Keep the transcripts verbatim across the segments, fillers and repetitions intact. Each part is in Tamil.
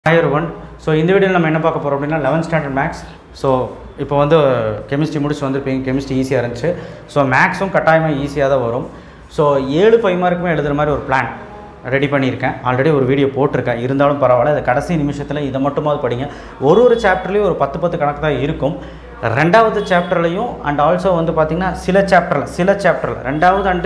Hi everyone. So in the video நம்ம என்ன பார்க்க போறோம் அப்படினா eleventh standard maths. So இப்போ வந்து chemistry முடிச்சு வந்திருப்பீங்க. chemistry ஈஸியா இருந்துச்சு. So mathsம் கட்டாயமா ஈஸியா தான் வரும். So seven five மார்க்குமே எழுதுற மாதிரி ஒரு பிளான் ரெடி பண்ணியிருக்கேன். ஆல்ரெடி ஒரு வீடியோ போட்டிருக்கேன். இருந்தாலும் பரவாயில்லை. அது கடைசி நிமிஷத்துல இத மட்டுமாவது படிங்க. ஒரு ஒரு சாப்டர்லயும் ஒரு ten ten கணக்கு தான் இருக்கும். இரண்டாவது சாப்டர்லயும் and also வந்து பாத்தீங்கன்னா சில சாப்டர்ல சில சாப்டர்ல இரண்டாவது and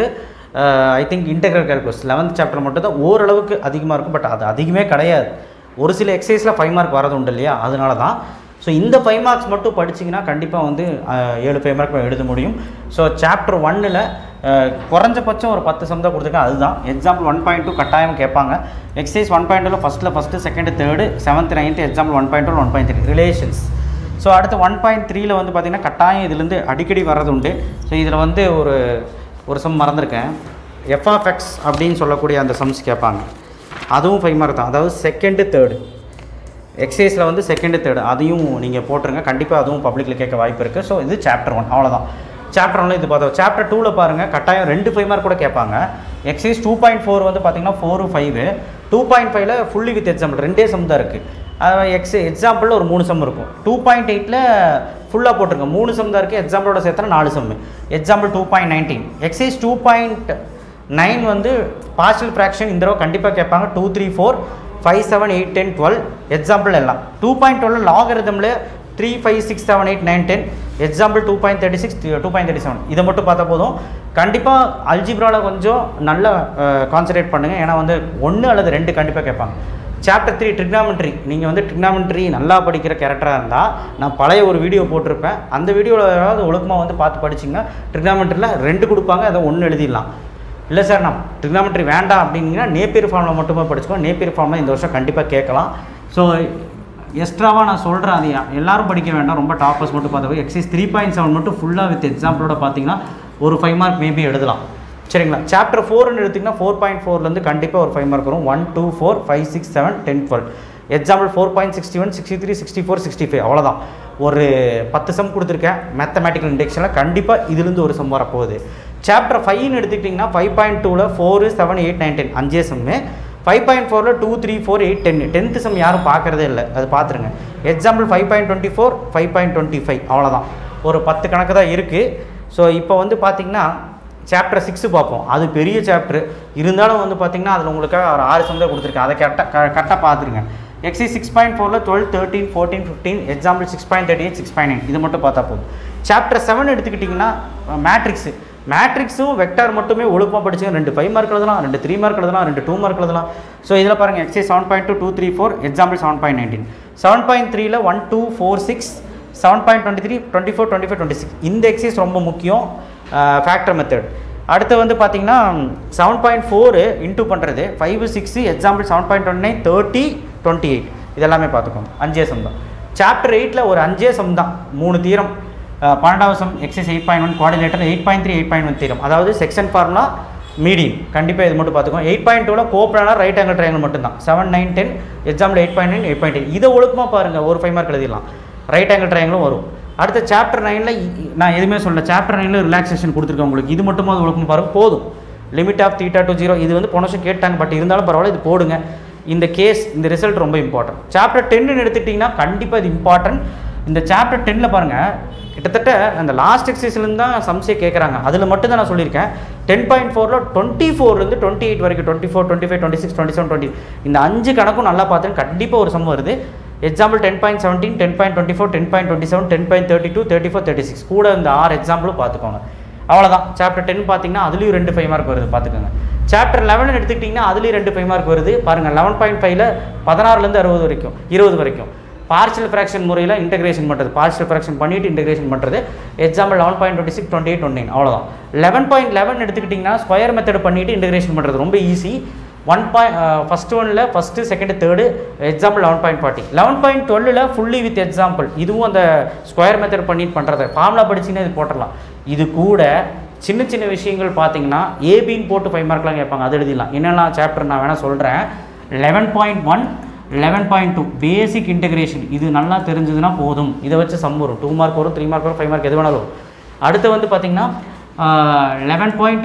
I think integral calculus eleventh chapter மட்டும் தான் ஓரளவுக்கு அதிகமாக இருக்கும். பட் அது அதிகமே கிடையாது. ஒரு சில எக்ஸசைஸில் ஃபைவ் மார்க் வரது உண்டு இல்லையா, அதனால தான். ஸோ இந்த ஃபைவ் மார்க்ஸ் மட்டும் படிச்சிங்கன்னா கண்டிப்பாக வந்து ஏழு ஃபைவ் மார்க் எழுத முடியும். ஸோ சாப்டர் ஒன்னில் குறைஞ்சபட்சம் ஒரு பத்து சம் தான் கொடுத்துருக்கேன். அதுதான் எக்ஸாம்பிள் ஒன் பாயிண்ட் டூ கட்டாயம் கேட்பாங்க. எக்ஸசைஸ் ஒன் பாயிண்ட் டூவில் ஃபஸ்ட்டில் first second third seventh ninth example one point two one point three relations. So அடுத்து ஒன் பாயிண்ட் த்ரீயில் வந்து பார்த்திங்கன்னா கட்டாயம் இதுலேருந்து அடிக்கடி வர்றது உண்டு. ஸோ இதில் வந்து ஒரு ஒரு சம் மறந்துருக்கேன். எஃப் ஆஃப் எக்ஸ் அப்படின்னு சொல்லக்கூடிய அந்த சம்ஸ் கேட்பாங்க. அதுவும் ஃபைவ் மார்க் தான். அதாவது செகண்டு தேர்டு எக்ஸசைஸில் வந்து செகண்டு தேர்டு அதையும் நீங்கள் போட்டுருங்க. கண்டிப்பாக அதுவும் பப்ளிக்கில் கேட்க வாய்ப்பு இருக்குது. ஸோ இது சாப்டர் ஒன் அவ்வளோதான். சாப்டர் ஒன்ல இது பார்த்தோம். சாப்டர் டூவில் பாருங்கள் கட்டாயம் ரெண்டு ஃபைவ் மார்க் கூட கேட்பாங்க. எக்ஸசைஸ் டூ பாயிண்ட் ஃபோர் வந்து பார்த்தீங்கன்னா ஃபோரு ஃபைவு டூ பாயிண்ட் ஃபைவ்ல ஃபுல்லி வித் எக்ஸாம்பிள் ரெண்டே சம் தான் இருக்குது. அது எக்ஸ் எக்ஸாம்பிளில் ஒரு மூணு சம் இருக்கும். டூ பாயிண்ட் எயிட்டில் ஃபுல்லாக போட்டிருங்க. மூணு சம் தான் இருக்குது. எக்ஸாம்பிளோட சேர்த்தா நாலு sum. Example two point nineteen exercise two point nine வந்து பார்ஷியல் ஃப்ராக்ஷன் இந்த தடவை கண்டிப்பாக கேட்பாங்க. Two three four five seven eight ten twelve example எல்லாம். டூ பாயிண்ட் டுவெல் லாகரிதமில் three five six seven eight nine ten example two point thirty six two point thirty seven இதை மட்டும் பார்த்தா போதும். கண்டிப்பாக அல்ஜிப்ராவில் கொஞ்சம் நல்லா கான்சன்ட்ரேட் பண்ணுங்கள். ஏன்னா வந்து ஒன்று அல்லது ரெண்டு கண்டிப்பாக கேட்பாங்க. சாப்டர் த்ரீ ட்ரிக்னாமெட்ரி நீங்கள் வந்து ட்ரிக்னாமெட்ரி நல்லா படிக்கிற கேரக்டராக இருந்தால் நான் பழைய ஒரு வீடியோ போட்டிருப்பேன். அந்த வீடியோவில் ஏதாவது ஒழுக்கமாக வந்து பார்த்து படிச்சிங்கன்னா ட்ரிக்னாமெட்ரியில் ரெண்டு கொடுப்பாங்க. அதை ஒன்று எழுதிடலாம். இல்லை சார் நான் ட்ரிக்னாமெட்ரி வேண்டாம் அப்படின்னா நேப்பியர் ஃபார்மில் மட்டுமே படிச்சுக்கோ. நேப்பியர் ஃபார்மில் இந்த வருஷம் கண்டிப்பாக கேட்கலாம். ஸோ எக்ஸ்ட்ராவாக நான் சொல்கிறேன். அது எல்லோரும் படிக்க வேண்டாம். ரொம்ப டாப்பர்ஸ் மட்டும் பார்த்து எக்ஸைஸ் த்ரீ பாயிண்ட் செவன் மட்டும் ஃபுல்லாக வித் எக்ஸாம்பிளோட பார்த்தீங்கன்னா ஒரு ஃபைவ் மார்க் மேபி எழுதலாம். சரிங்களா. சாப்டர் ஃபோர்னு எடுத்திங்கன்னா ஃபோர் பாயிண்ட் ஃபோர்லேருந்து கண்டிப்பாக ஒரு ஃபைவ் மார்க் வரும். One two four five six seven ten twelve example four point sixty one sixty three sixty four sixty five அவ்வளோதான். ஒரு பத்து சம் கொடுத்துருக்கேன். மேத்தமேட்டிக்கல் இண்டெக்ஷனில் கண்டிப்பாக இதுலேருந்து ஒரு சம் வரப்போகுது. சாப்டர் ஃபைவ்னு எடுத்துக்கிட்டிங்கன்னா ஃபைவ் பாயிண்ட் டூவில் four seven eight nine ten அஞ்சே சம்மு. ஃபைவ் பாயிண்ட் ஃபோரில் two three four eight ten tenth sum யாரும் பார்க்குறதே இல்லை. அது பார்த்துருங்க. Example five point twenty four five point twenty five அவ்வளோதான். ஒரு பத்து கணக்கு தான் இருக்குது. ஸோ இப்போ வந்து பார்த்திங்கன்னா சாப்டர் சிக்ஸு பார்ப்போம். அது பெரிய சாப்டர் இருந்தாலும் வந்து பார்த்திங்கன்னா அதில் உங்களுக்காக ஒரு ஆறு சம் தான் கொடுத்துருக்கேன். அதை கரெக்டாக க கரெக்டாக பார்த்துருங்க. எக்ஸைஸ் சிக்ஸ் பாயிண்ட் ஃபோரில் twelve thirteen fourteen fifteen example six point thirty eight six point nine இது மட்டும் பார்த்தா போதும். சாப்டர் செவன் எடுத்துக்கிட்டிங்கன்னா மேட்ரிக்ஸு மேட்ரிக்ஸும் வெக்டார் மட்டுமே ஒழுக்கமாக படிச்சுங்க. ரெண்டு ஃபைவ் மார்க் எழுதலாம், ரெண்டு த்ரீ மார்க் எழுதலாம், ரெண்டு டூ மார்க் எழுதலாம். ஸோ இதில் பாருங்கள் exercise seven point two two three four example seven point nineteen seven point த்ரீல one two four six seven point twenty three twenty four twenty five twenty six இந்த எக்ஸைஸ் ரொம்ப முக்கியம். Factor method. அடுத்து வந்து பார்த்தீங்கன்னா செவன் பாயிண்ட் ஃபோரு இன்டூ பண்ணுறது five six example seven point twenty nine thirty twenty eight இதெல்லாமே பார்த்துக்கோங்க. அஞ்சே சம் தான். சாப்டர் எயிட்டில் ஒரு அஞ்சே சம் தான். மூணு தீரம். பன்னெண்டாவது sum exercise eight point one quadrilateral eight point three eight point one theorem அதாவது செக்ஷன் ஃபார்முலா மீடியன் கண்டிப்பாக இது மட்டும் பார்த்துக்கோங்க. எயிட் பாயிண்ட் டூவில் கோப்ளானார் ரைட் ஆங்கிள் ட்ரையாங்கிள் மட்டும்தான். Seven nine ten example eight point nine eight point eight இதை ஒழுக்கமாக பாருங்கள். ஒரு ஃபைவ் மார்க் எழுதிடலாம். ரைட் ஆங்கிள் ட்ரையாங்கிளும் வரும். அடுத்த சாப்டர் நைனில் நான் எதுவுமே சொல்ல. சாப்டர் நைனில் ரிலாக்ஸேஷன் கொடுத்துருக்கேன் உங்களுக்கு. இது மட்டும் அது ஒழுக்கமாக பாருங்க போதும். Limit of theta to zero இது வந்து போன வருஷம் கேட்டாங்க. பட் இருந்தாலும் பரவாயில்ல இது போடுங்க. இந்த கேஸ் இந்த ரிசல்ட் ரொம்ப இம்பார்ட்டன்ட். சாப்டர் டென்னு எடுத்துக்கிட்டிங்கன்னா கண்டிப்பாக இது இம்பார்ட்டன்ட். இந்த சாப்டர் டென்னில் பாருங்கள் கிட்டத்தட்ட அந்த லாஸ்ட் எக்ஸசைஸ்லேருந்து தான் சம்ஸே கேட்குறாங்க. அதில் மட்டும் தான் நான் சொல்லியிருக்கேன். டென் பாயிண்ட் ஃபோரில் டுவெண்ட்டி ஃபோர்லேருந்து டுவெண்ட்டி எயிட் வரைக்கும் twenty four twenty five twenty six twenty seven twenty இந்த அஞ்சு கணக்கும் நல்லா பார்த்துன்னு கண்டிப்பாக ஒரு சம் வருது. Example ten point seventeen ten point twenty four ten point twenty seven ten point thirty two thirty four thirty six கூட இந்த ஆறு எக்ஸாம்பிளும் பார்த்துக்கோங்க. அவ்வளோதான். சாப்டர் டென் பார்த்தீங்கன்னா அதுலேயும் ரெண்டு ஃபைவ் மார்க் வருது பார்த்துக்கோங்க. சாப்டர் லெவன் எடுத்துக்கிட்டிங்கன்னா அதுலேயும் ரெண்டு ஃபைவ் மார்க் வருது பாருங்கள். லெவன் பாயிண்ட் ஃபைவ்ல பதினாறுலேருந்து அறுபது வரைக்கும் இருபது வரைக்கும் பார்ஷியல் ஃப்ராக்ஷன் முறையில் இன்டெகிரேஷன் பண்ணுறது. பார்ஷியல் ஃப்ராக்ஷன் பண்ணிவிட்டு இன்டெகிரேஷன் பண்ணுறது. Example eleven point twenty six twenty eight twenty nine அவ்வளோதான். லெவன் பாயிண்ட் லெவன் எடுத்துக்கிட்டிங்கன்னா ஸ்கொயர் மெத்தட் பண்ணிவிட்டு இன்டெகிரேஷன் பண்ணுறது ரொம்ப ஈஸி. ஒன் பாயிண்ட் ஃபஸ்ட்டு ஒன்னில் first second third example eleven point forty eleven point டுவெல்லில் ஃபுல்லி வித் எக்ஸாம்பிள் இதுவும் அந்த ஸ்கொயர் மெத்தட் பண்ணிட்டு பண்ணுறது. ஃபார்முலா படிச்சிங்கன்னா இது போட்டுடலாம். இது கூட சின்ன சின்ன விஷயங்கள் பார்த்தீங்கன்னா ஏபின்னு போட்டு ஃபைவ் மார்க்லாம் கேட்பாங்க. அது எழுதிடலாம். என்னெல்லாம் சாப்டர் நான் வேணால் சொல்கிறேன். Eleven point one eleven point two basic integration இது நல்லா தெரிஞ்சதுன்னா போதும். இதை வச்சு சம் வரும். டூ மார்க் வரும், த்ரீ மார்க் வரும், ஃபைவ் மார்க் எது வேணாலும் வரும். அடுத்து வந்து பார்த்திங்கன்னா லெவன் பாயிண்ட்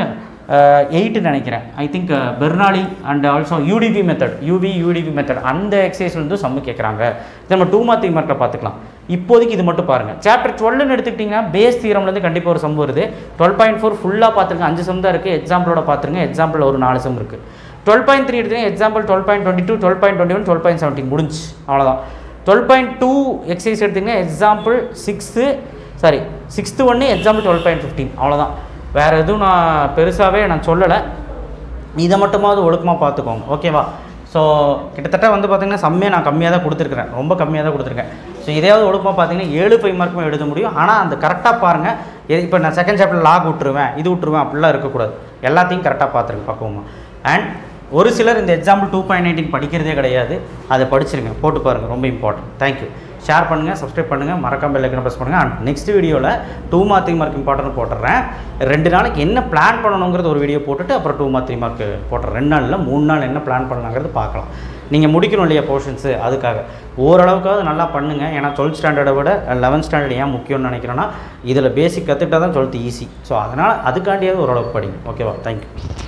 எயிட்டு நினைக்கிறேன் I think Bernoulli and also UDV method UV UDV method அந்த எக்ஸசைஸ்லேருந்து சம்மு கேட்குறாங்க. நம்ம டூ மார்க் த்ரீ மார்க்கில் பார்த்துக்கலாம். இப்போதைக்கு இது மட்டும் பாருங்கள். சாப்டர் டுவெல்னு எடுத்துக்கிட்டிங்கன்னா பேஸ் தியரம்லேருந்து கண்டிப்பாக ஒரு சம் வருது. டுவெல் பாயிண்ட் ஃபோர் ஃபுல்லாக பார்த்துருங்க. அஞ்சு சம் தான் இருக்குது. எக்ஸாம்பிளோட பார்த்துருங்க. எக்ஸாம்பிள் ஒரு நாலு சம் இருக்குது. டுவெல் பாயிண்ட் த்ரீ எடுத்துங்க. Example twelve point twenty two twelve point twenty one twelve point seventeen முடிஞ்சு அவ்வளோதான். டுவெல் பாயிண்ட் டூ எக்ஸசைஸ் எடுத்திங்கன்னா எக்ஸாம்பிள் சிக்ஸ்த்து சாரி சிக்ஸ்த்து ஒன்று எக்ஸாம்பிள் டுவெல் பாயிண்ட் ஃபிஃப்டீன் அவ்வளோதான். வேறு எதுவும் நான் பெருசாகவே நான் சொல்லலை. இதை மட்டுமாவது ஒழுக்கமாக பார்த்துக்கோங்க. ஓகேவா? ஸோ கிட்டத்தட்ட வந்து பார்த்திங்கன்னா செம்மையாக நான் கம்மியாக தான் கொடுத்துருக்குறேன். ரொம்ப கம்மியாக தான் கொடுத்துருக்கேன். ஸோ இதையாவது ஒழுக்கமாக பார்த்தீங்கன்னா ஏழு ஃபைவ் மார்க்குமே எழுத முடியும். ஆனால் அந்த கரெக்டாக பாருங்கள். இப்போ நான் செகண்ட் சாப்டர் லாக் விட்டுருவேன், இது விட்டுருவேன் அப்படிலாம் இருக்கக்கூடாது. எல்லாத்தையும் கரெக்டாக பார்த்துருங்க பக்குவமாக. அண்ட் ஒரு சிலர் இந்த எக்ஸாம்பிள் டூ பாயிண்ட் நைன்டீன் படிக்கிறதே கிடையாது. அதை படிச்சிருங்க, போட்டு பாருங்கள். ரொம்ப இம்பார்ட்டன்ட். தேங்க்யூ. ஷேர் பண்ணுங்கள், சப்ஸ்கிரைப் பண்ணுங்கள், மறக்காம பெல் ஐக்கனை ப்ரெஸ் பண்ணுங்கள். அண்ட் நெக்ஸ்ட் வீடியோவில் two mark three mark important போட்டுறேன். ரெண்டு நாளைக்கு என்ன பிளான் பண்ணணுங்கிறது ஒரு வீடியோ போட்டுட்டு அப்புறம் டூ மார்க் த்ரீ மார்க் போட்டுறேன். ரெண்டு நாளில் மூணு நாள் என்ன பிளான் பண்ணலாங்கிறது பார்க்கலாம். நீங்கள் முடிக்கணும் இல்லையா போர்ஷன்ஸு, அதுக்காக ஓரளவுக்காவது நல்லா பண்ணுங்கள். ஏன்னா டுவெல்த் ஸ்டாண்டர்டை விட லெவன்த் ஸ்டாண்டர்ட் ஏன் முக்கியம்னு நினைக்கிறேன்னா இதில் பேசிக் கற்றுக்கிட்டா தான் டுவெல்த் ஈஸி. ஸோ அதனால் அதுக்காண்டியாவது ஓரளவுக்கு படிங்க. ஓகேவா? தேங்க்யூ.